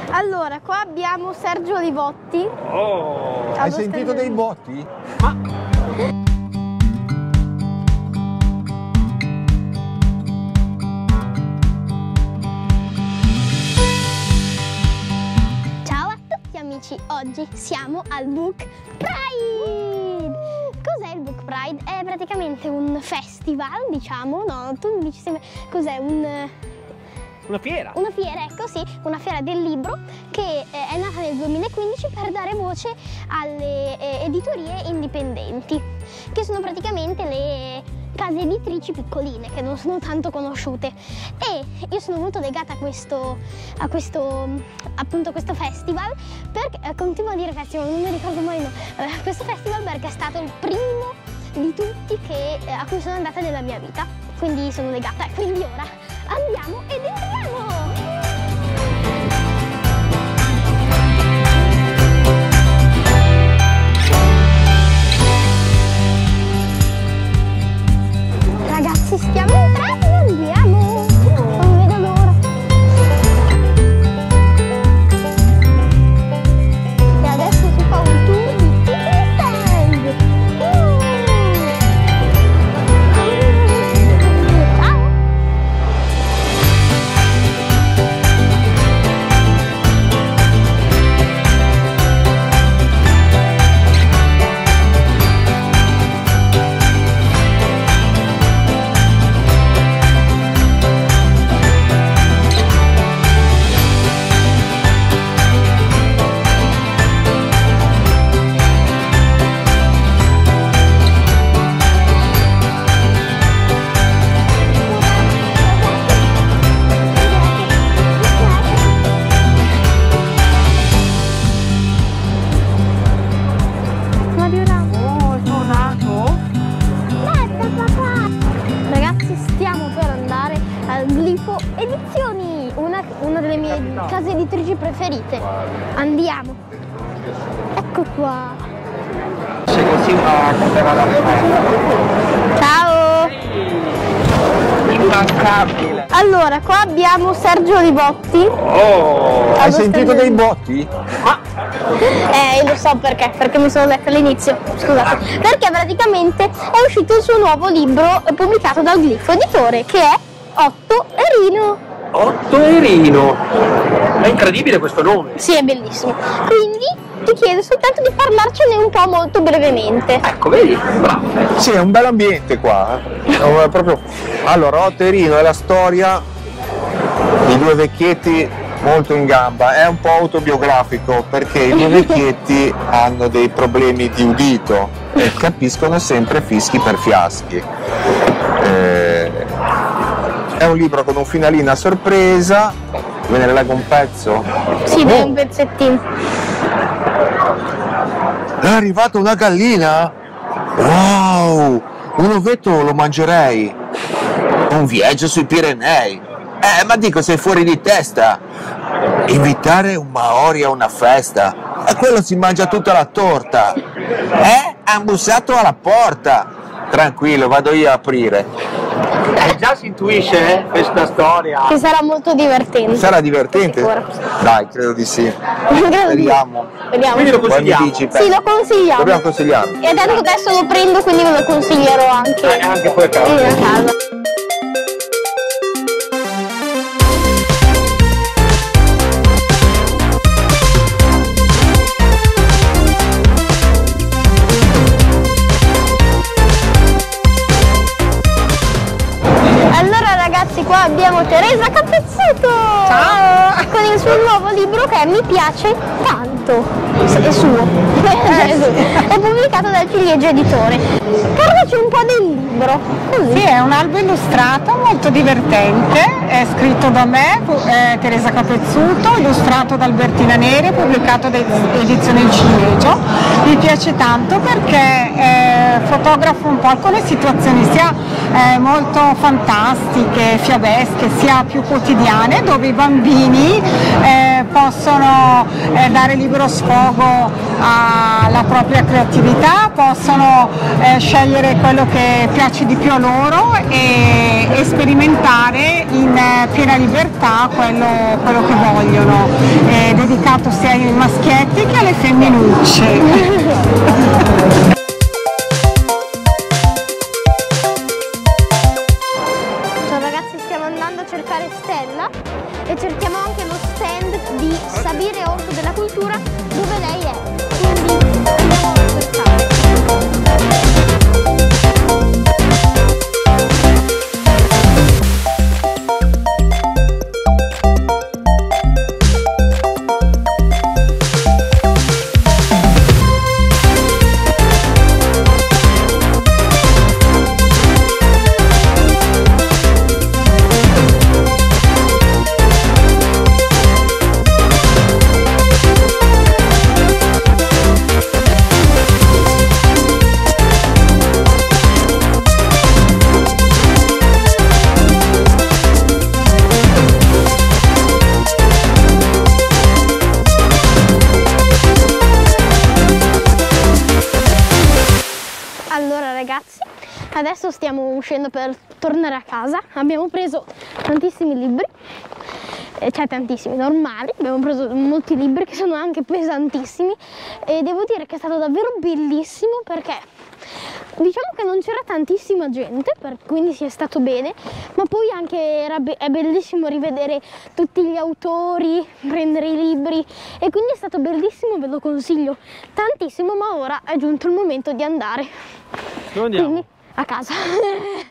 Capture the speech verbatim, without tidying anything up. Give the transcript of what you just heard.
Allora, qua abbiamo Sergio Livotti. Oh, hai sentito dei botti? Ma... Ciao a tutti amici, oggi siamo al Book Pride. Cos'è il Book Pride? È praticamente un festival, diciamo, no, tu mi dici sempre cos'è un... Una fiera? Una fiera, ecco sì, una fiera del libro che eh, è nata nel duemilaquindici per dare voce alle eh, editorie indipendenti, che sono praticamente le case editrici piccoline, che non sono tanto conosciute. E io sono molto legata a questo, a questo, appunto, questo festival, perché, eh, continuo a dire festival, non mi ricordo mai no, eh, questo festival perché è stato il primo di tutti che, eh, a cui sono andata nella mia vita, quindi sono legata, e quindi ora andiamo ed entriamo! Ragazzi, stiamo entrando e andiamo! Non vedo l'ora! E adesso si fa un tour di tutti gli stand! Uh! Edizioni, una, una delle mie case editrici preferite. Andiamo. Ecco qua. Ciao. Immancabile. Allora, qua abbiamo Sergio Livotti. Oh, hai sentito dei botti? Ma... Eh, lo so perché, perché mi sono letta all'inizio, scusate. Perché praticamente è uscito il suo nuovo libro pubblicato dal Glifo Editore, che è Otto Erino. Otto Erino. È incredibile questo nome. Sì, è bellissimo. Quindi ti chiedo soltanto di parlarcene un po' molto brevemente. Ecco, vedi? Bravo. Sì, è un bel ambiente qua. Eh? Proprio... Allora, Otto Erino è la storia di due vecchietti molto in gamba. È un po' autobiografico perché i due vecchietti hanno dei problemi di udito e capiscono sempre fischi per fiaschi. Eh... È un libro con un finalino a sorpresa. Ve ne leggo un pezzo? Sì, dai, un pezzettino. È arrivata una gallina? Wow! Un ovetto lo mangerei. Un viaggio sui Pirenei. Eh, ma dico, sei fuori di testa. Invitare un Maori a una festa. E quello si mangia tutta la torta. Eh? Ha bussato alla porta. Tranquillo, vado io a aprire. Eh, già si intuisce eh, questa storia. Che sarà molto divertente. Sarà divertente? Dai, credo di sì. Vediamo. Vediamo. Quindi lo consigliamo? Dici, sì, lo consigliamo. Dobbiamo consigliarlo. E adesso, adesso lo prendo, quindi ve lo consiglierò anche. Eh, anche poi a casa. A casa. Qua abbiamo Teresa Capezzuto! Ciao! Con il suo nuovo libro che mi piace tanto. È suo. È pubblicato dal Ciliegio Editore. Parlaci un po' del libro. Così. Sì, è un albo illustrato molto divertente, è scritto da me, eh, Teresa Capezzuto, illustrato da Albertina Neri, pubblicato da edizione Il Ciliegio. Mi piace tanto perché eh, fotografa un po' alcune situazioni sia eh, molto fantastiche, fiabesche, sia più quotidiane, dove i bambini eh, possono eh, dare libero sfogo alla propria creatività, possono eh, scegliere quello che piace di più a loro e, e sperimentare in eh, piena libertà quello, quello che vogliono. Ed dedicato sia ai maschietti che alle femminucce. Cercare Stella e cerchiamo anche lo stand di Sabire Orto della Cultura dove lei è, quindi andiamo a cercare. Allora ragazzi, adesso stiamo uscendo per tornare a casa. Abbiamo preso tantissimi libri, eh, cioè tantissimi, normali. Abbiamo preso molti libri che sono anche pesantissimi e devo dire che è stato davvero bellissimo perché diciamo che non c'era tantissima gente, per, quindi si è stato bene, ma poi anche era be è bellissimo rivedere tutti gli autori, prendere i libri e quindi è stato bellissimo, ve lo consiglio tantissimo, ma ora è giunto il momento di andare. Dove andiamo? Quindi a casa.